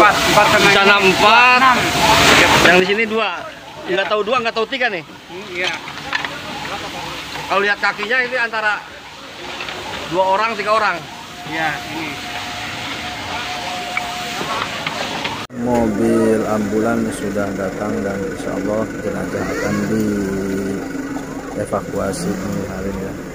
empat Di sana 4. 6. Yang di sini 2. Nggak tahu 2, nggak tahu 3 nih. Iya. Kalau lihat kakinya ini antara 2 orang, 3 orang. Iya, ini. Mobil ambulan sudah datang dan insya Allah jenazah akan dievakuasi hari ini.